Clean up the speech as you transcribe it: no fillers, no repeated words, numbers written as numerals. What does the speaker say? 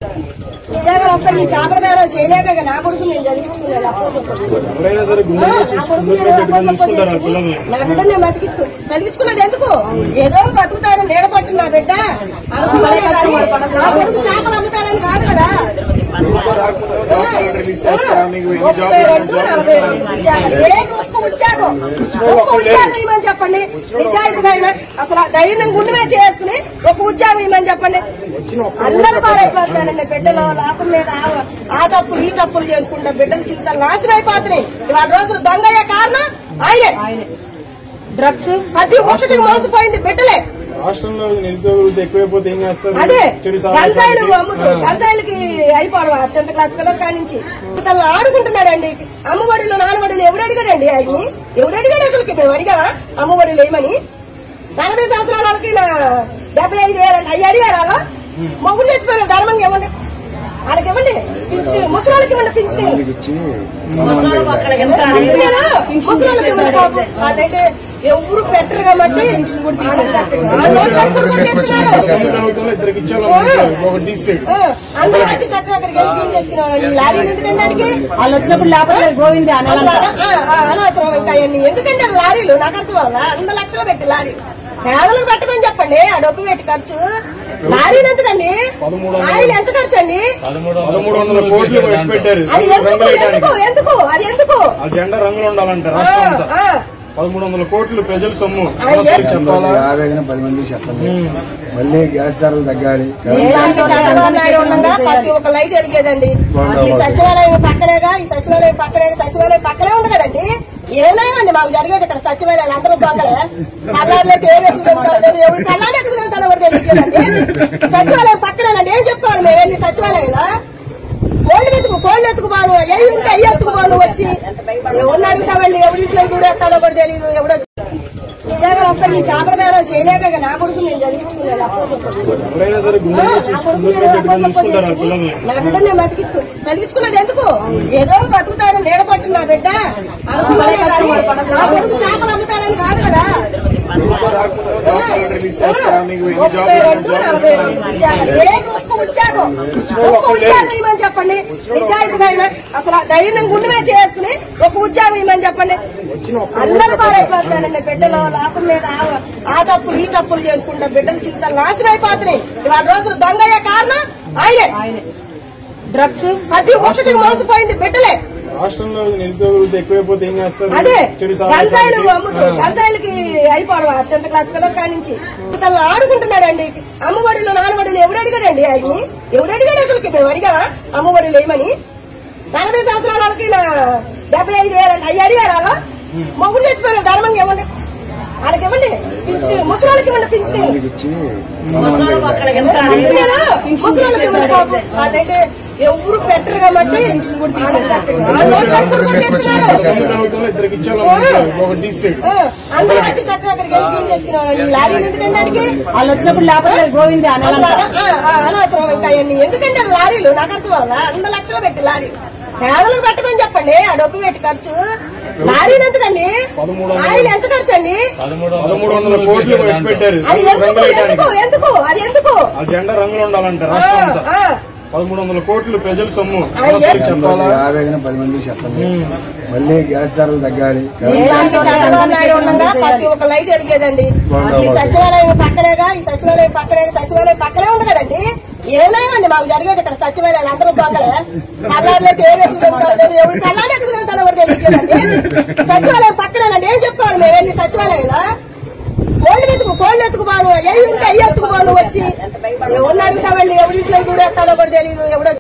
ఉద్యోగాలు వస్తాయి. ఈ చేపల బేరాలు చేయలేక నా కొడుకు నేను చదివించుకున్నాను. నా బిడ్డ నేను చదివించుకున్నది ఎందుకు? ఏదో బతుకుతాడని నీడపట్టింది నా బిడ్డ. నా కొడుకు చేపలు అమ్ముతాడని కాదు కదా. 32, 40 ఉద్యోగం ఇవ్వమని చెప్పండి. నిజాయితీగా అసలు ధైర్యం గుండె మీద చేసుకుని ఒక ఉద్యోగం ఇవ్వమని చెప్పండి. అందరూ పారైపోతానండి. బిడ్డలు లాభం మీద ఆ తప్పులు ఈ తప్పులు చేసుకుంటా బిడ్డల జీవితాలు నాశనం అయిపోతున్నాయి. ఇవాళ రోజులు దొంగయ్యే కారణం ఆయనే. డ్రగ్స్ ప్రతి ఒక్కటి మోసపోయింది బిడ్డలే. రాష్ట్రంలో నిరుద్యోగులు ఎక్కువైపోతే ఏం చేస్తారు? అదే గంజాయిలు అమ్ముతూ గంజాయిలకి అయిపోవడం 10th క్లాస్ పిల్లల కానించి తను ఆడుకుంటున్నాడండి. అమ్మఒడిలో నాన్నబడిలో ఎవరు అడిగాడండి? ఆయన్ని ఎవరు అడిగాడు? అసలుకి మేము అడిగావా అమ్మఒడిలో ఏమని? 40 సంవత్సరాల వాళ్ళకి 75,000 అయ్యి అడిగారు. అలా మొగుడు చచ్చిపోయిన ధర్మంగా ఇవ్వండి, వాళ్ళకి ఇవ్వండి. పింఛన్ ముసలికి ఇవ్వండి. పింఛన్ ముసలికి ఇవ్వండి. వాళ్ళైతే ఎవరు పెట్టరు కాబట్టి అందరూ వచ్చి చక్కగా అక్కడికి వెళ్ళి క్లీన్ తెచ్చుకున్నారండి. లారీలు ఎందుకంటే వాళ్ళు వచ్చినప్పుడు లేకపోతే గోవింది అనవసరం. ఇంకా అవన్నీ ఎందుకంటే లారీలు నాకు అర్థం వల్ల 100 లక్షలు పెట్టి లారీలు పేదలకు పెట్టమని చెప్పండి. ఆ డబ్బు పెట్టి ఖర్చు లారీలు ఎందుకండి? లారీలు ఎంత ఖర్చు అండి? 1300 కోట్లు పెట్టారు. అది ఎందుకు? అది ఎందుకు? జెండా రంగులు ఉండాలంటే 1300 కోట్లు ప్రజల సొమ్ము. 50 మంది చెప్పండి. మళ్ళీ గ్యాస్ ధరలు తగ్గాలి. ప్రతి ఒక్క లైట్ వెలిగేదండి. ఈ సచివాలయం పక్కనేగా, ఈ సచివాలయం పక్కనే ఉంది కదండి. ఏమేమండి మాకు జరిగేది ఇక్కడ సచివాలయాలు అందరూ దొంగలే. కళ్ళారులైతే ఏమేమి చెప్తారు? ఎవరు కళ్ళారు ఎదుగుతారో కూడా తెలియదండి. సచివాలయం పక్కనేనండి. ఏం చెప్పుకోవాలి మేము వెళ్ళి సచివాలయంలో? కోళ్ళు ఎత్తుకుపోను, ఎవి ఉంటే అవి ఎత్తుకుపోను. వచ్చి ఎవరిని అడుగుతామండి? ఎవరింట్లో కూడా ఎత్తాడో కూడా తెలియదు. ఎవడో ఉద్యోగాలు వస్తాయి. ఈ చేపల బేరాలు చేయలేక నా కొడుకు నేను చదివించుకున్నాను. నా బిడ్డ నేను చదివించుకున్నది ఎందుకు? ఏదో బతుకుతాడని నీడపట్టింది నా బిడ్డ. నా కొడుకు చేపలు అమ్ముతాడని కాదు కదా. 32, 40 ఉద్యోగం ఇవ్వమని చెప్పండి. నిజాయితీగా అసలు ధైర్యం గుండె మీద చేసుకుని ఒక ఉద్యోగం ఇవ్వమని చెప్పండి. అందరూ పారైపోతానండి. బిడ్డలు లాభం మీద ఆ తప్పులు ఈ తప్పులు చేసుకుంటా బిడ్డల జీవితాలు నాశనం అయిపోతున్నాయి. ఇవాళ రోజులు దొంగయ్యే కారణం ఆయనే. డ్రగ్స్ ప్రతి ఒక్కటి మోసపోయింది బిడ్డలే. రాష్ట్రంలో నిరుద్యోగులు ఎక్కువైపోతే ఏం చేస్తారు? అదే గంజాయిలు అమ్ముతూ గంజాయిలకి అయిపోవడం 10th క్లాస్ పిల్లల కానించి తను ఆడుకుంటున్నాడండి. అమ్మఒడిలో నాన్నబడిలో ఎవరు అడిగాడండి? ఆయన్ని ఎవరు అడిగాడు? అసలుకి మేము అడిగావా అమ్మఒడిలో ఏమని? 40 సంవత్సరాల వాళ్ళకి 75,000 అయ్యి అడిగారు. అలా మొగుడు చచ్చిపోయిన ధర్మంగా ఇవ్వండి, వాళ్ళకి ఇవ్వండి. పింఛన్ ముసలికి ఇవ్వండి. పింఛన్ ముసలికి ఇవ్వండి. వాళ్ళైతే ఎవరు పెట్టరు కాబట్టి అందరూ వచ్చి చక్కగా అక్కడికి వెళ్ళి క్లీన్ తెచ్చుకున్నారండి. లారీలు ఎందుకంటే వాళ్ళు వచ్చినప్పుడు లేకపోతే గోవింది అనవసరం. ఇంకా అవన్నీ ఎందుకంటే లారీలు నాకు అర్థం వల్ల 100 లక్షలు పెట్టి లారీలు పేదలకు పెట్టమని చెప్పండి. ఆ డబ్బు పెట్టి ఖర్చు లారీలు ఎందుకండి? లారీలు ఎంత ఖర్చు అండి? 1300 కోట్లు పెట్టారు. అది ఎందుకు? అది ఎందుకు? జెండా రంగులు ఉండాలంటే రాష్ట్రం 1300 కోట్లు ప్రజల సొమ్ము. 10 మంది చెప్పండి. మళ్ళీ గ్యాస్ ధరలు తగ్గాలి. ప్రతి ఒక్క లైట్ వెలిగేదండి. ఈ సచివాలయం పక్కనేగా, ఈ సచివాలయం పక్కనే ఉంది కదండి. ఏమేమండి మాకు జరిగేది ఇక్కడ సచివాలయాలు అందరూ దొంగలే. కళ్ళారులైతే ఏమేమి చెప్తారో ఎవరు కళ్ళారు ఎదుగుతారో కూడా తెలియదండి. సచివాలయం పక్కనేనండి. ఏం చెప్పుకోవాలి మేము వెళ్ళి సచివాలయంలో? కోళ్ళు ఎత్తుకుపోను, ఎవి ఉంటే అవి ఎత్తుకుపోను. వచ్చి ఎవరిని అడుగుతామండి? ఎవరింట్లో కూడా ఎత్తాడో కూడా తెలియదు. ఎవడో